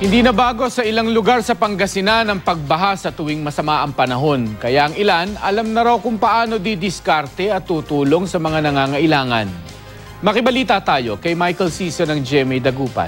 Hindi na bago sa ilang lugar sa Pangasinan ang pagbaha sa tuwing masama ang panahon. Kaya ang ilan, alam na raw kung paano didiskarte at tutulong sa mga nangangailangan. Makibalita tayo kay Michael Ciso ng GMA Dagupan.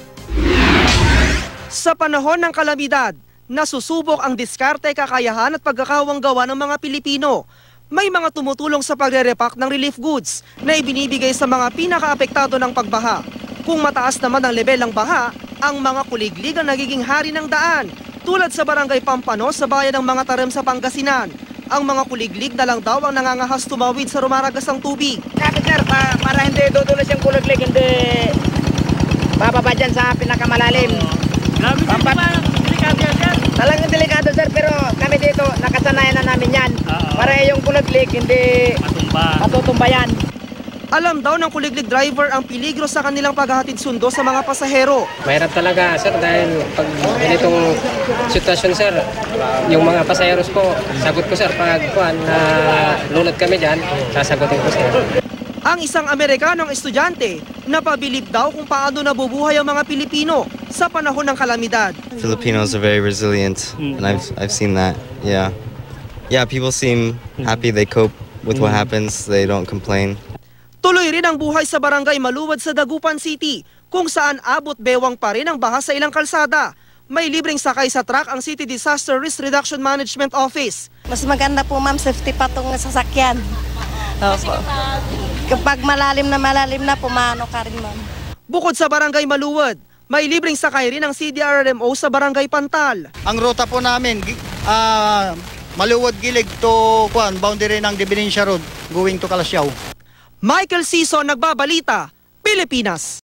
Sa panahon ng kalamidad, nasusubok ang diskarte, kakayahan at pagkakawanggawa ng mga Pilipino. May mga tumutulong sa pagre-repack ng relief goods na ibinibigay sa mga pinakaapektado ng pagbaha. Kung mataas naman ang level ng baha, ang mga kuliglig ang nagiging hari ng daan. Tulad sa Barangay Pampano sa bayan ng mga Tarem sa Pangasinan. Ang mga kuliglig na lang daw ang nangangahas tumawid sa rumaragasang tubig. Kapit sir, para hindi dudulas yung kuliglig, hindi bababa dyan sa pinakamalalim. Grabe sir, delikado yan sir. Talagang delikado sir, pero kami dito nakasanayan na namin yan. Para yung kuliglig hindi matutumba yan. Alam daw ng kuliglig driver ang peligro sa kanilang paghahatid sundo sa mga pasahero. Mahirap talaga sir dahil pag ganitong sitwasyon sir, yung mga pasaheros ko, sagot ko sir pag lunod kami dyan, sasagutin ko sir. Ang isang Amerikanong estudyante, napabilib daw kung paano nabubuhay ang mga Pilipino sa panahon ng kalamidad. Filipinos are very resilient, and I've seen that. Yeah, people seem happy. They cope with what happens. They don't complain. Tuloy rin ang buhay sa Barangay Maluwad sa Dagupan City, kung saan abot bewang pa rin ang baha sa ilang kalsada. May libreng sakay sa truck ang City Disaster Risk Reduction Management Office. Mas maganda po ma'am, safety pa itong sasakyan. Opo. Kapag malalim na, pumano ka rin ma'am. Bukod sa Barangay Maluwad, may libreng sakay rin ang CDRRMO sa Barangay Pantal. Ang ruta po namin, Maluwad Gilig to boundary ng Dividencia Road, going to Calasiao. Michael Ciso, Nagbabalita, Pilipinas.